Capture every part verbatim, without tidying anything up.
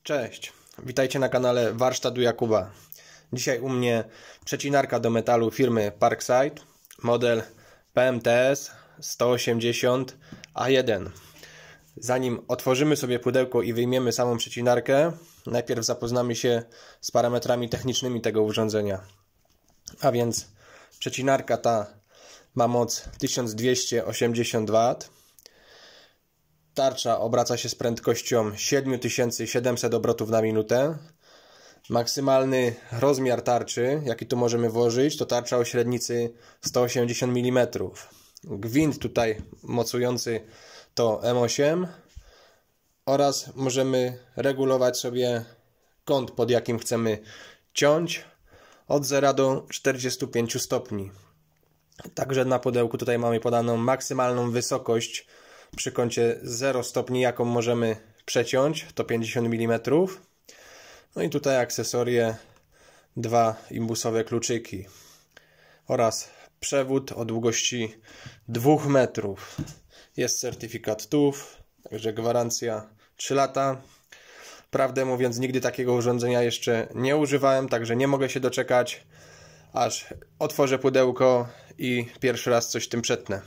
Cześć, witajcie na kanale Warsztat u Jakuba. Dzisiaj u mnie przecinarka do metalu firmy Parkside, model P M T S sto osiemdziesiąt A jeden. Zanim otworzymy sobie pudełko i wyjmiemy samą przecinarkę, najpierw zapoznamy się z parametrami technicznymi tego urządzenia. A więc przecinarka ta ma moc tysiąc dwieście osiemdziesiąt watów. Tarcza obraca się z prędkością siedem tysięcy siedemset obrotów na minutę. Maksymalny rozmiar tarczy, jaki tu możemy włożyć, to tarcza o średnicy sto osiemdziesiąt milimetrów. Gwint tutaj mocujący to M osiem oraz możemy regulować sobie kąt, pod jakim chcemy ciąć, od zera do czterdziestu pięciu stopni. Także na pudełku tutaj mamy podaną maksymalną wysokość przy kącie zero stopni, jaką możemy przeciąć, to pięćdziesiąt milimetrów. No i tutaj akcesorie, dwa imbusowe kluczyki oraz przewód o długości dwóch metrów. Jest certyfikat T U F, także gwarancja trzy lata. Prawdę mówiąc, nigdy takiego urządzenia jeszcze nie używałem, także nie mogę się doczekać, aż otworzę pudełko i pierwszy raz coś tym przetnę.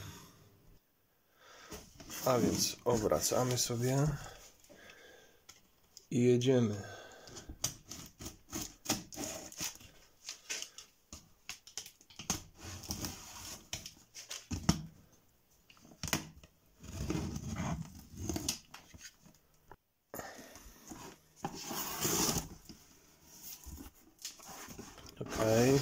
A więc obracamy sobie i jedziemy. Okej.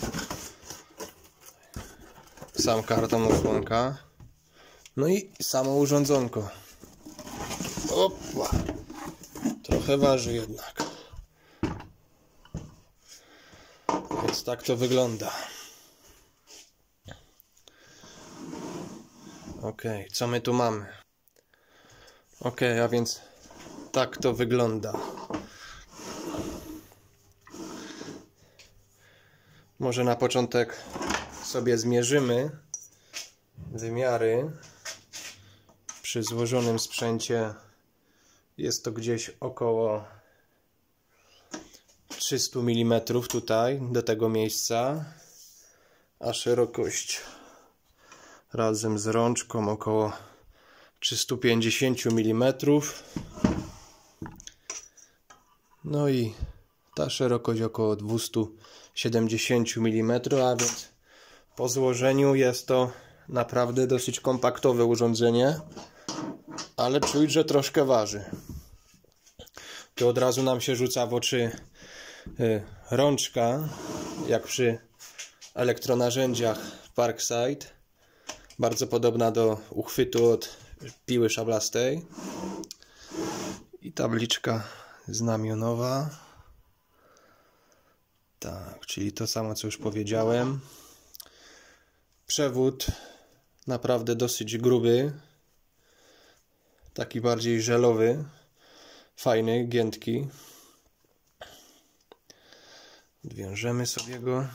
Sam karton osłonka. No i samo urządzonko. Opa. Trochę waży jednak. Więc tak to wygląda. Ok, co my tu mamy? Ok, a więc tak to wygląda. Może na początek sobie zmierzymy wymiary. Przy złożonym sprzęcie jest to gdzieś około trzysta milimetrów tutaj, do tego miejsca, a szerokość razem z rączką około trzysta pięćdziesiąt milimetrów. No i ta szerokość około dwieście siedemdziesiąt milimetrów, a więc po złożeniu jest to naprawdę dosyć kompaktowe urządzenie, ale czuć, że troszkę waży. Tu od razu nam się rzuca w oczy y, rączka, jak przy elektronarzędziach Parkside, bardzo podobna do uchwytu od piły szablastej, i tabliczka znamionowa. Tak, czyli to samo, co już powiedziałem. Przewód naprawdę dosyć gruby, taki bardziej żelowy, fajny, giętki. Odwiążemy sobie go.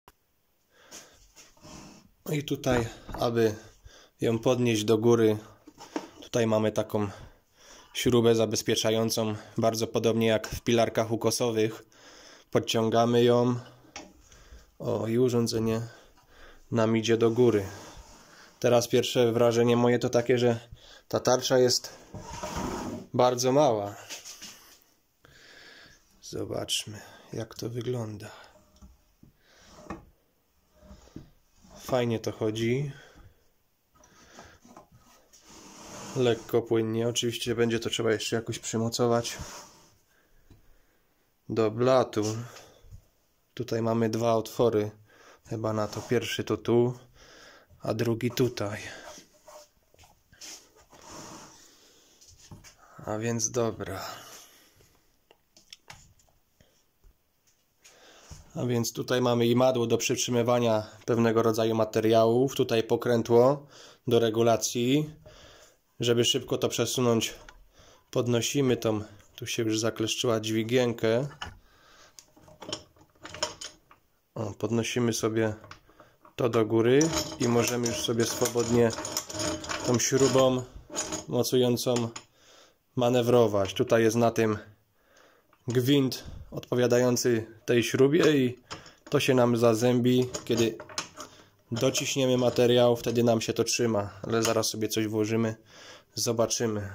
No i tutaj, aby ją podnieść do góry, tutaj mamy taką śrubę zabezpieczającą, bardzo podobnie jak w pilarkach ukosowych. Podciągamy ją. O, i urządzenie nam idzie do góry. Teraz pierwsze wrażenie moje to takie, że ta tarcza jest bardzo mała. Zobaczmy, jak to wygląda. Fajnie to chodzi. Lekko, płynnie. Oczywiście będzie to trzeba jeszcze jakoś przymocować do blatu. Tutaj mamy dwa otwory chyba na to. Pierwszy to tu, a drugi tutaj. A więc dobra. A więc tutaj mamy imadło do przytrzymywania pewnego rodzaju materiałów. Tutaj pokrętło do regulacji. Żeby szybko to przesunąć, podnosimy tą, tu się już zakleszczyła, dźwigienkę. O, podnosimy sobie to do góry i możemy już sobie swobodnie tą śrubą mocującą manewrować. Tutaj jest na tym gwint odpowiadający tej śrubie i to się nam zazębi, kiedy dociśniemy materiał, wtedy nam się to trzyma, ale zaraz sobie coś włożymy, zobaczymy.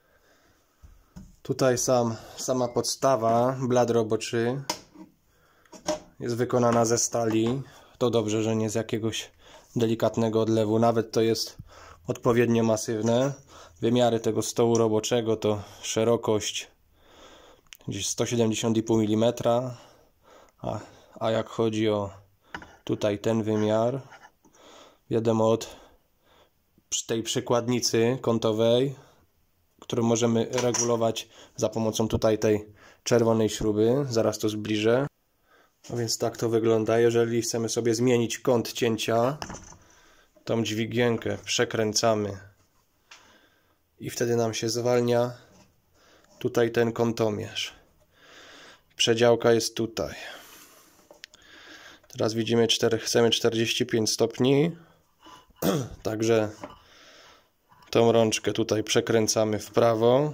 Tutaj sam, sama podstawa, blat roboczy jest wykonana ze stali. To dobrze, że nie z jakiegoś delikatnego odlewu, nawet to jest odpowiednio masywne. Wymiary tego stołu roboczego to szerokość gdzieś sto siedemdziesiąt i pół milimetra, a, a jak chodzi o tutaj ten wymiar, wiadomo, od tej przykładnicy kątowej, którą możemy regulować za pomocą tutaj tej czerwonej śruby, zaraz to zbliżę. No więc tak to wygląda. Jeżeli chcemy sobie zmienić kąt cięcia, tą dźwigienkę przekręcamy i wtedy nam się zwalnia tutaj ten kątomierz. Przedziałka jest tutaj. Teraz widzimy, cztery, chcemy czterdzieści pięć stopni, także tą rączkę tutaj przekręcamy w prawo,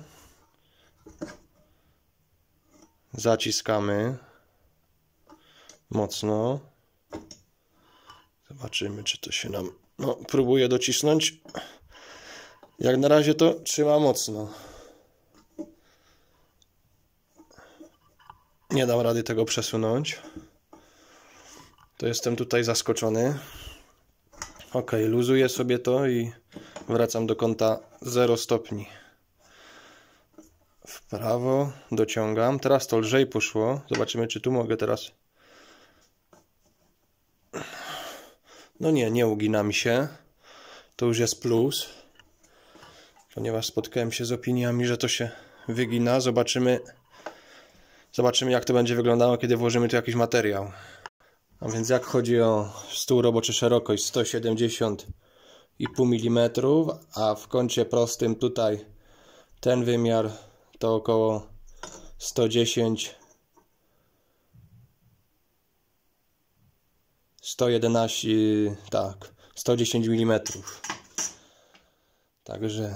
zaciskamy mocno, zobaczymy, czy to się nam, no, próbuję docisnąć, jak na razie to trzyma mocno, nie dam rady tego przesunąć, to jestem tutaj zaskoczony. Ok, luzuję sobie to i wracam do kąta zero stopni. W prawo dociągam. Teraz to lżej poszło. Zobaczymy, czy tu mogę teraz. No nie, nie ugina mi się. To już jest plus. Ponieważ spotkałem się z opiniami, że to się wygina. Zobaczymy, zobaczymy jak to będzie wyglądało, kiedy włożymy tu jakiś materiał. A więc jak chodzi o stół roboczy, szerokość sto siedemdziesiąt i pół milimetra, a w kącie prostym tutaj ten wymiar to około sto dziesięć, sto jedenaście, tak, sto dziesięć milimetrów. Także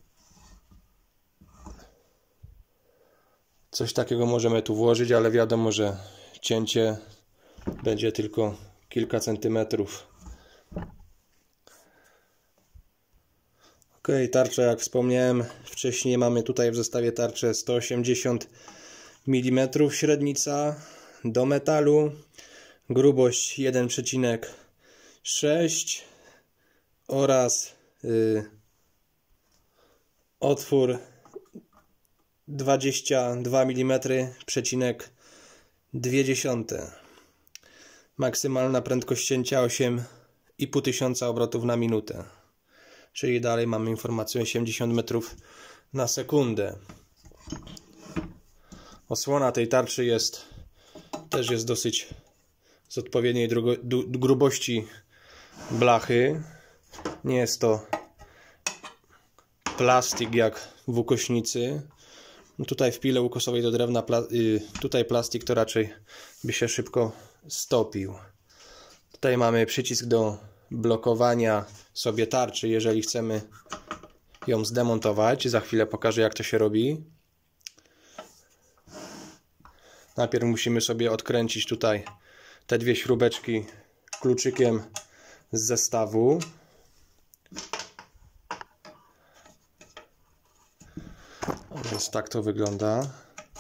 coś takiego możemy tu włożyć, ale wiadomo, że cięcie będzie tylko kilka centymetrów. Ok, tarcza, jak wspomniałem wcześniej, mamy tutaj w zestawie tarczę sto osiemdziesiąt milimetrów, średnica do metalu, grubość jeden przecinek sześć oraz yy, otwór dwadzieścia dwa milimetry przecinek dwie dziesiąte. Maksymalna prędkość cięcia osiem i pół tysiąca obrotów na minutę. Czyli dalej mamy informację osiemdziesiąt metrów na sekundę. Osłona tej tarczy jest też jest dosyć z odpowiedniej drugo, du, grubości blachy. Nie jest to plastik jak w ukośnicy. Tutaj w pile ukosowej do drewna, tutaj plastik to raczej by się szybko stopił. Tutaj mamy przycisk do blokowania sobie tarczy, jeżeli chcemy ją zdemontować. Za chwilę pokażę, jak to się robi. Najpierw musimy sobie odkręcić tutaj te dwie śrubeczki kluczykiem z zestawu. Więc tak to wygląda.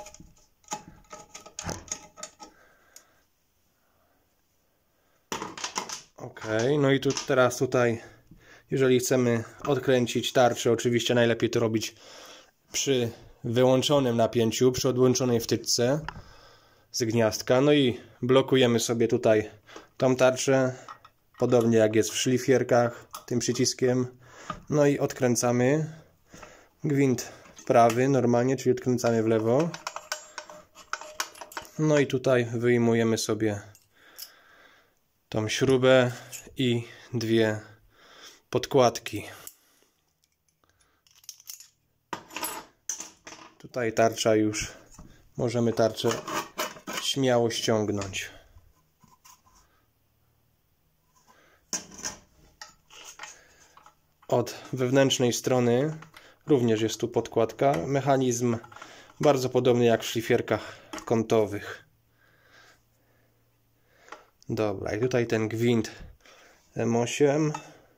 Ok, no i tu teraz tutaj, jeżeli chcemy odkręcić tarczę, oczywiście najlepiej to robić przy wyłączonym napięciu, przy odłączonej wtyczce z gniazdka. No i blokujemy sobie tutaj tą tarczę, podobnie jak jest w szlifierkach, tym przyciskiem. No i odkręcamy. Gwint prawy normalnie, czyli odkręcamy w lewo. No i tutaj wyjmujemy sobie tą śrubę i dwie podkładki. Tutaj tarcza już, możemy tarczę śmiało ściągnąć. Od wewnętrznej strony również jest tu podkładka. Mechanizm bardzo podobny jak w szlifierkach kątowych. Dobra, i tutaj ten gwint M osiem.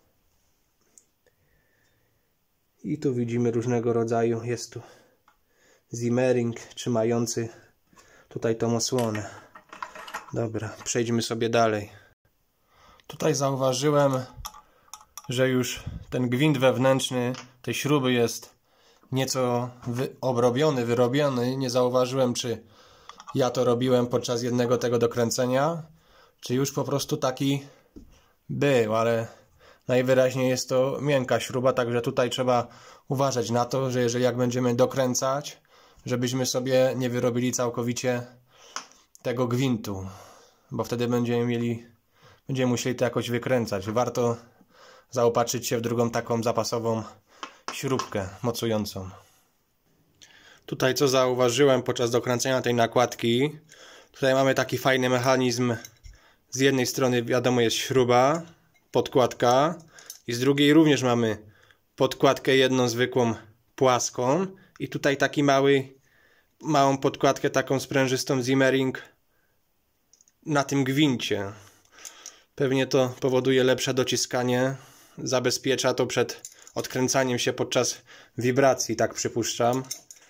I tu widzimy różnego rodzaju, jest tu zimmering trzymający tutaj tą osłonę. Dobra, przejdźmy sobie dalej. Tutaj zauważyłem, że już ten gwint wewnętrzny tej śruby jest nieco wy obrobiony, wyrobiony. Nie zauważyłem, czy ja to robiłem podczas jednego tego dokręcenia, czy już po prostu taki był, ale najwyraźniej jest to miękka śruba, także tutaj trzeba uważać na to, że jeżeli jak będziemy dokręcać, żebyśmy sobie nie wyrobili całkowicie tego gwintu, bo wtedy będziemy mieli, będziemy musieli to jakoś wykręcać. Warto zaopatrzyć się w drugą taką zapasową śrubkę mocującą. Tutaj co zauważyłem podczas dokręcenia tej nakładki, tutaj mamy taki fajny mechanizm. Z jednej strony wiadomo jest śruba, podkładka i z drugiej również mamy podkładkę jedną zwykłą płaską i tutaj taki mały, małą podkładkę taką sprężystą zimmering na tym gwincie. Pewnie to powoduje lepsze dociskanie, zabezpiecza to przed odkręcaniem się podczas wibracji, tak przypuszczam.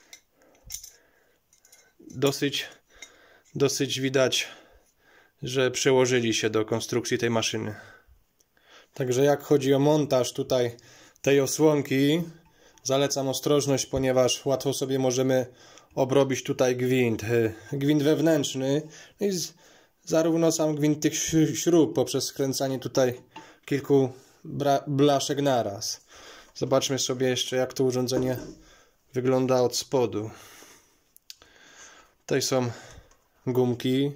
Dosyć, dosyć widać, że przyłożyli się do konstrukcji tej maszyny. Także jak chodzi o montaż tutaj tej osłonki, zalecam ostrożność, ponieważ łatwo sobie możemy obrobić tutaj gwint. Gwint wewnętrzny i zarówno sam gwint tych śrub poprzez skręcanie tutaj kilku blaszek naraz. Zobaczmy sobie jeszcze, jak to urządzenie wygląda od spodu. Tutaj są gumki,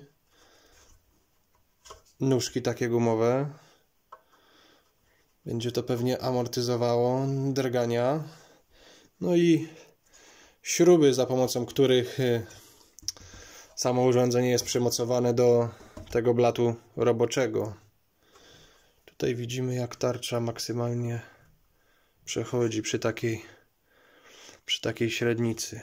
nóżki takie gumowe. Będzie to pewnie amortyzowało drgania. No i śruby, za pomocą których samo urządzenie jest przymocowane do tego blatu roboczego. Tutaj widzimy, jak tarcza maksymalnie przechodzi przy takiej, przy takiej średnicy.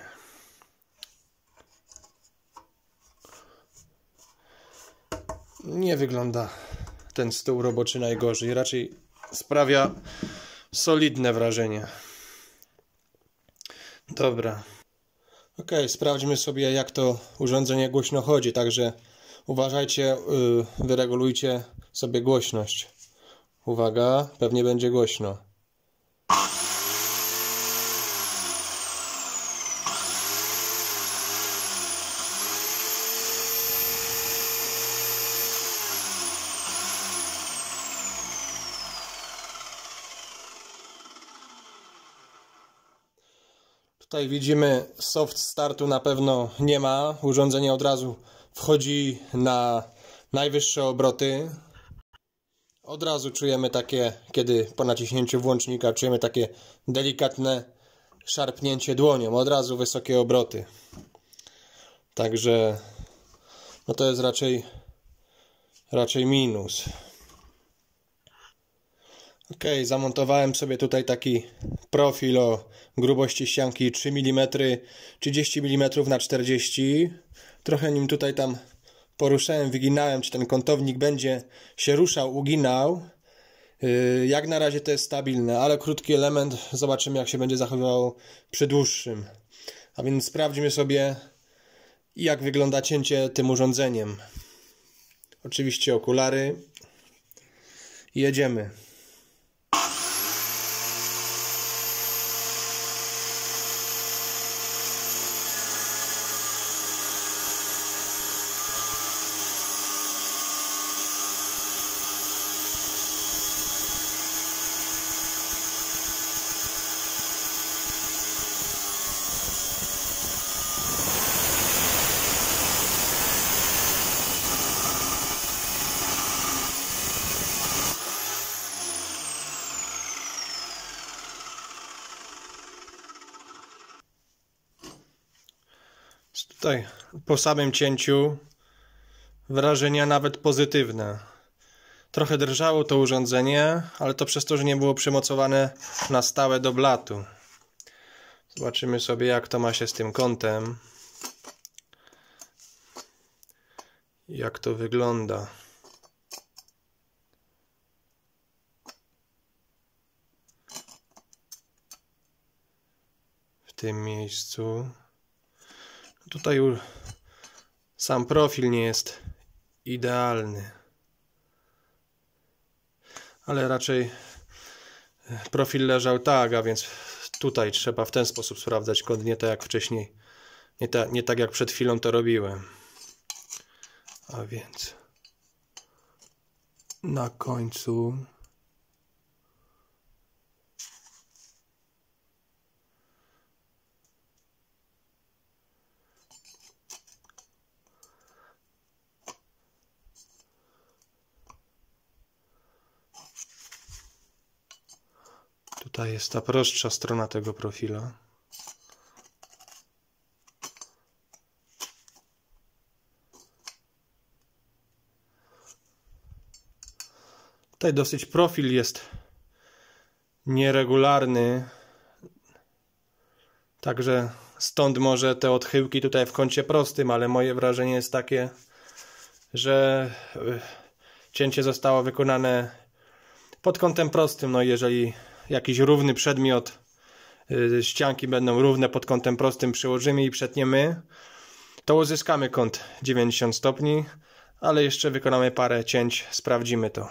Nie wygląda ten stół roboczy najgorzej, raczej sprawia solidne wrażenie. Dobra. Ok, sprawdźmy sobie, jak to urządzenie głośno chodzi, także uważajcie, yy, wyregulujcie sobie głośność. Uwaga, pewnie będzie głośno. Tutaj widzimy, soft startu na pewno nie ma. Urządzenie od razu wchodzi na najwyższe obroty. Od razu czujemy takie, kiedy po naciśnięciu włącznika czujemy takie delikatne szarpnięcie dłonią. Od razu wysokie obroty. Także no to jest raczej, raczej minus. Ok, zamontowałem sobie tutaj taki profil o grubości ścianki trzy milimetry, trzydzieści milimetrów na czterdzieści. Trochę nim tutaj tam poruszałem, wyginałem, czy ten kątownik będzie się ruszał, uginał. Jak na razie to jest stabilne, ale krótki element, zobaczymy, jak się będzie zachowywał przy dłuższym. A więc sprawdźmy sobie, jak wygląda cięcie tym urządzeniem. Oczywiście okulary. Jedziemy. Tutaj po samym cięciu wrażenia nawet pozytywne. Trochę drżało to urządzenie, ale to przez to, że nie było przymocowane na stałe do blatu. Zobaczymy sobie, jak to ma się z tym kątem. jak to wygląda. W tym miejscu. Tutaj już sam profil nie jest idealny, ale raczej profil leżał tak, a więc tutaj trzeba w ten sposób sprawdzać kąt, nie tak jak wcześniej, nie, ta, nie tak jak przed chwilą to robiłem. A więc na końcu tutaj jest ta prostsza strona tego profila. Tutaj dosyć profil jest nieregularny, także stąd może te odchyłki tutaj w kącie prostym, ale moje wrażenie jest takie, że cięcie zostało wykonane pod kątem prostym. No jeżeli jakiś równy przedmiot, ścianki będą równe pod kątem prostym, przyłożymy i przetniemy, to uzyskamy kąt dziewięćdziesiąt stopni, ale jeszcze wykonamy parę cięć, sprawdzimy to.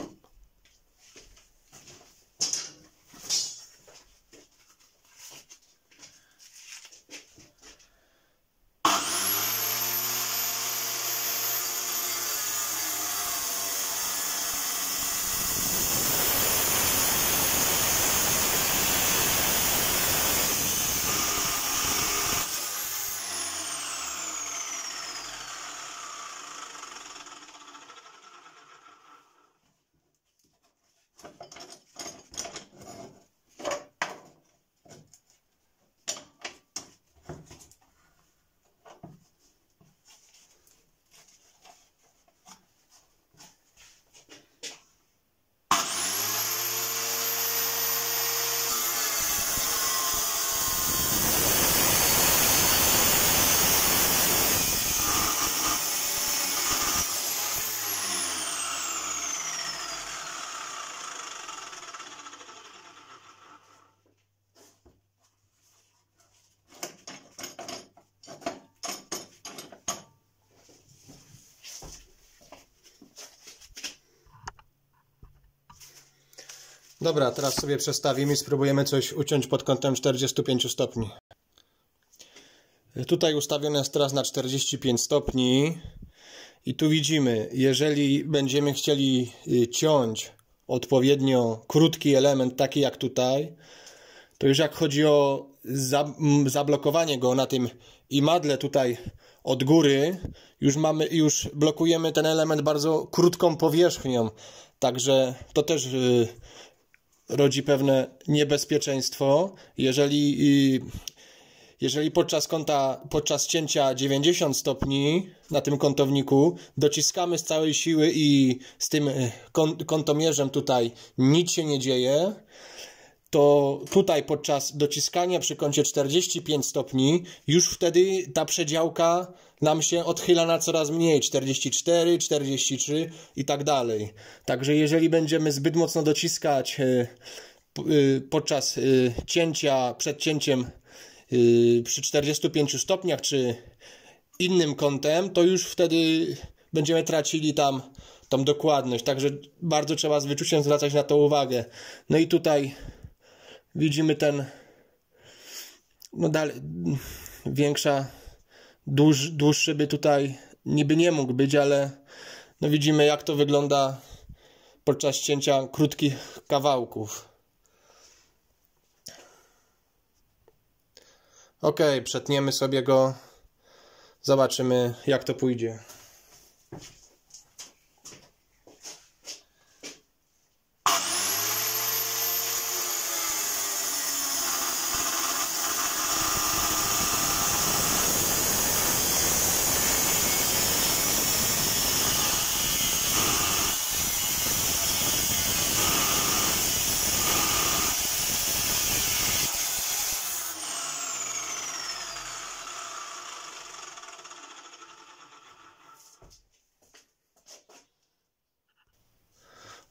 Dobra, teraz sobie przestawimy i spróbujemy coś uciąć pod kątem czterdziestu pięciu stopni. Tutaj ustawione jest teraz na czterdzieści pięć stopni i tu widzimy, jeżeli będziemy chcieli ciąć odpowiednio krótki element, taki jak tutaj, to już jak chodzi o zablokowanie go na tym imadle tutaj od góry, już mamy, już blokujemy ten element bardzo krótką powierzchnią, także to też yy, rodzi pewne niebezpieczeństwo. Jeżeli, yy, jeżeli podczas kąta, podczas cięcia dziewięćdziesiąt stopni na tym kątowniku dociskamy z całej siły i z tym kątomierzem tutaj nic się nie dzieje, to tutaj podczas dociskania przy kącie czterdzieści pięć stopni już wtedy ta przedziałka nam się odchyla na coraz mniej, czterdzieści cztery, czterdzieści trzy i tak dalej. Także jeżeli będziemy zbyt mocno dociskać podczas cięcia, przed cięciem przy czterdziestu pięciu stopniach czy innym kątem, to już wtedy będziemy tracili tam tą dokładność. Także bardzo trzeba z wyczuciem zwracać na to uwagę. No i tutaj widzimy ten, no dalej, większa, dłuż, dłuższy by tutaj niby nie mógł być, ale no widzimy, jak to wygląda podczas cięcia krótkich kawałków. Ok, przetniemy sobie go, zobaczymy, jak to pójdzie.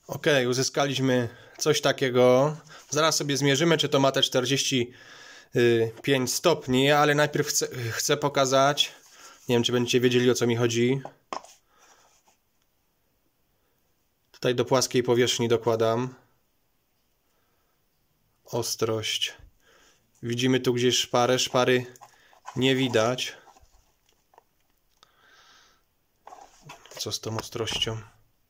Ok, uzyskaliśmy coś takiego. Zaraz sobie zmierzymy, czy to ma te czterdzieści pięć stopni, ale najpierw chcę, chcę pokazać, nie wiem, czy będziecie wiedzieli, o co mi chodzi. Tutaj do płaskiej powierzchni dokładam ostrość. Widzimy tu gdzieś szparę, szpary nie widać. Co z tą ostrością?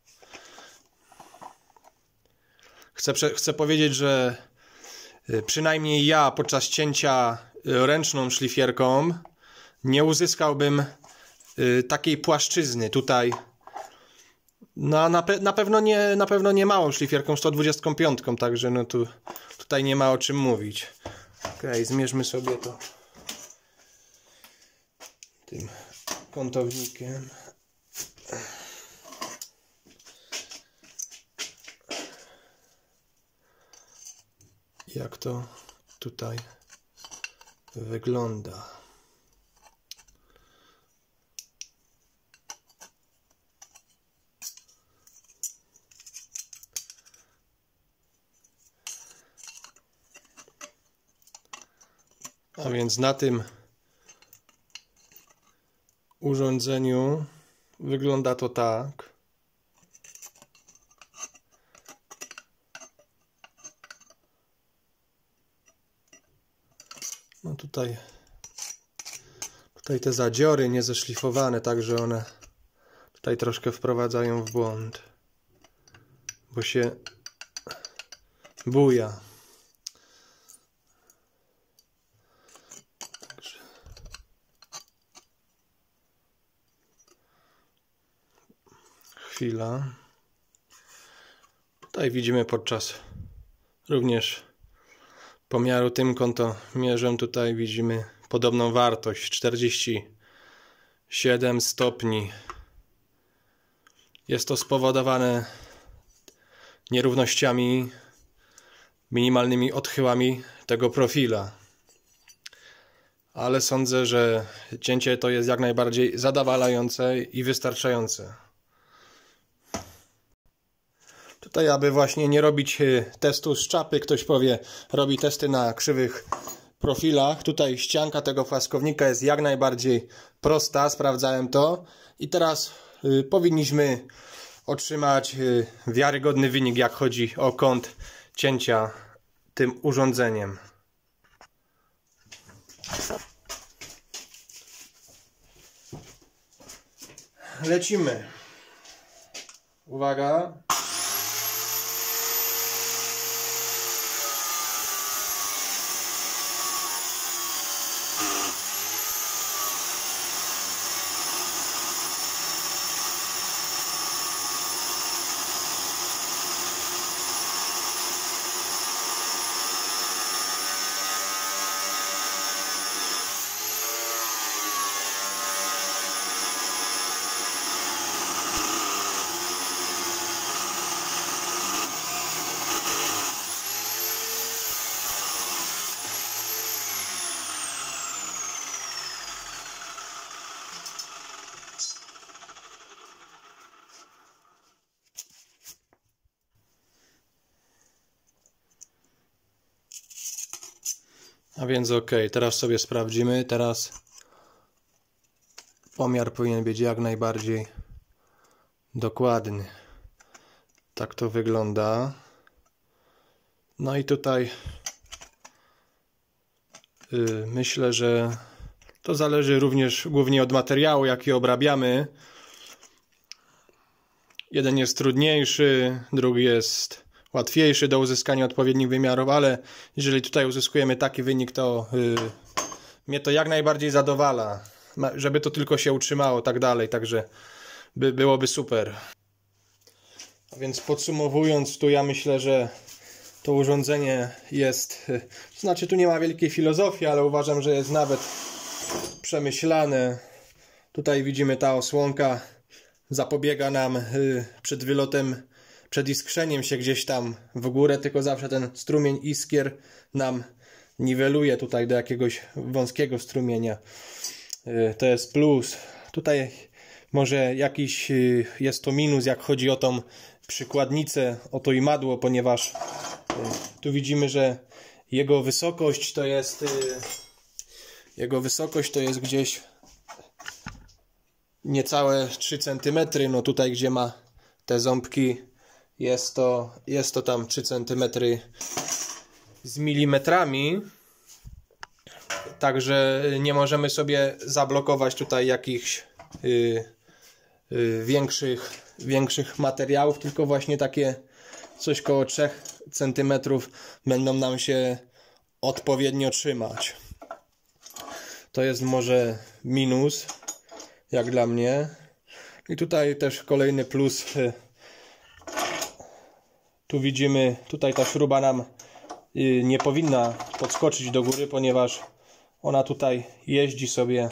Chcę, chcę powiedzieć, że przynajmniej ja podczas cięcia ręczną szlifierką nie uzyskałbym takiej płaszczyzny tutaj. No, na, pe na, pewno nie, na pewno nie małą szlifierką sto dwudziestką piątką, także no tu, tutaj nie ma o czym mówić. Ok, zmierzmy sobie to tym kątownikiem. Jak to tutaj wygląda. A więc na tym urządzeniu wygląda to tak. No tutaj, tutaj te zadziory nie zeszlifowane, także one tutaj troszkę wprowadzają w błąd, bo się buja. Także chwila. Tutaj widzimy podczas również pomiaru tym kątomierzem, tutaj widzimy podobną wartość, czterdzieści siedem stopni. Jest to spowodowane nierównościami, minimalnymi odchyłami tego profila. Ale sądzę, że cięcie to jest jak najbardziej zadowalające i wystarczające. Tutaj, aby właśnie nie robić testu z czapy, ktoś powie, robi testy na krzywych profilach. Tutaj ścianka tego płaskownika jest jak najbardziej prosta, sprawdzałem to. I teraz y, powinniśmy otrzymać y, wiarygodny wynik, jak chodzi o kąt cięcia tym urządzeniem. Lecimy. Uwaga. A więc ok, teraz sobie sprawdzimy. Teraz pomiar powinien być jak najbardziej dokładny. Tak to wygląda. No i tutaj yy, myślę, że to zależy również głównie od materiału, jaki obrabiamy. Jeden jest trudniejszy, drugi jest łatwiejszy do uzyskania odpowiednich wymiarów, ale jeżeli tutaj uzyskujemy taki wynik, to yy, mnie to jak najbardziej zadowala, żeby to tylko się utrzymało, tak dalej, także by, byłoby super. A więc podsumowując, tu ja myślę, że to urządzenie jest, to znaczy tu nie ma wielkiej filozofii, ale uważam, że jest nawet przemyślane. Tutaj widzimy, ta osłonka zapobiega nam yy, przed wylotem, przed iskrzeniem się gdzieś tam w górę, tylko zawsze ten strumień iskier nam niweluje tutaj do jakiegoś wąskiego strumienia. To jest plus. Tutaj może jakiś jest to minus, jak chodzi o tą przykładnicę, oto imadło, ponieważ tu widzimy, że jego wysokość to jest jego wysokość to jest gdzieś niecałe trzy centymetry. No tutaj, gdzie ma te ząbki, jest to, jest to tam trzy centymetry z milimetrami. Także nie możemy sobie zablokować tutaj jakichś yy, yy, większych, większych materiałów, tylko właśnie takie coś koło trzy centymetry będą nam się odpowiednio trzymać. To jest może minus, jak dla mnie. I tutaj też kolejny plus. Tu widzimy, tutaj ta śruba nam nie powinna podskoczyć do góry, ponieważ ona tutaj jeździ sobie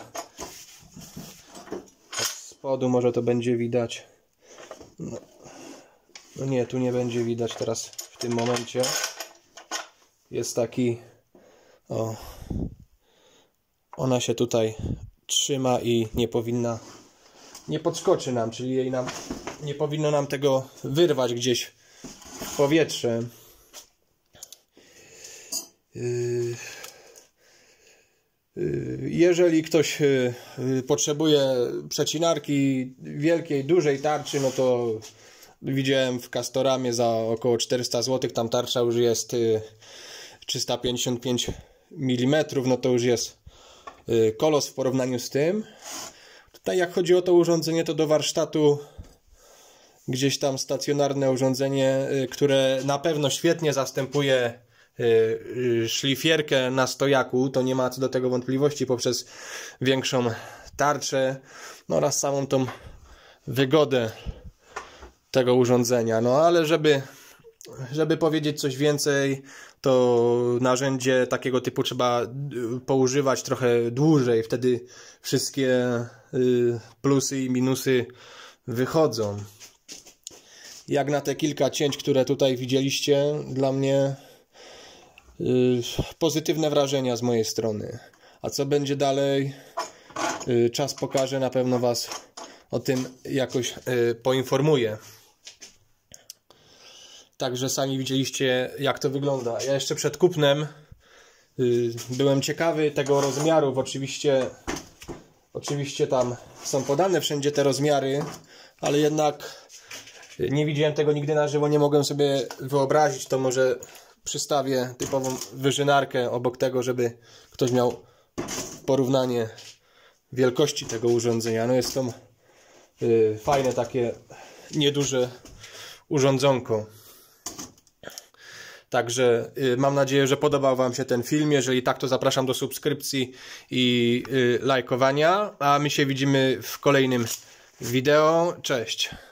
od spodu, może to będzie widać. No, no nie, tu nie będzie widać teraz w tym momencie. Jest taki, o, ona się tutaj trzyma i nie powinna, nie podskoczy nam, czyli jej nam, nie powinno nam tego wyrwać gdzieś w powietrze. Jeżeli ktoś potrzebuje przecinarki wielkiej, dużej tarczy, no to widziałem w Castoramie za około czterysta złotych, tam tarcza już jest trzysta pięćdziesiąt pięć milimetrów, no to już jest kolos w porównaniu z tym. Tutaj jak chodzi o to urządzenie, to do warsztatu gdzieś tam stacjonarne urządzenie, które na pewno świetnie zastępuje szlifierkę na stojaku, to nie ma co do tego wątpliwości, poprzez większą tarczę, no oraz samą tą wygodę tego urządzenia. No ale żeby żeby powiedzieć coś więcej, to narzędzie takiego typu trzeba poużywać trochę dłużej, wtedy wszystkie plusy i minusy wychodzą. Jak na te kilka cięć, które tutaj widzieliście, dla mnie pozytywne wrażenia z mojej strony. A co będzie dalej, czas pokaże, na pewno Was o tym jakoś poinformuję. Także sami widzieliście, jak to wygląda. Ja jeszcze przed kupnem byłem ciekawy tego rozmiarów. Oczywiście, oczywiście tam są podane wszędzie te rozmiary, ale jednak nie widziałem tego nigdy na żywo, nie mogłem sobie wyobrazić. To może przystawię typową wyżynarkę obok tego, żeby ktoś miał porównanie wielkości tego urządzenia. No jest to yy, fajne takie nieduże urządzonko. Także yy, mam nadzieję, że podobał Wam się ten film. Jeżeli tak, to zapraszam do subskrypcji i yy, lajkowania. A my się widzimy w kolejnym wideo. Cześć!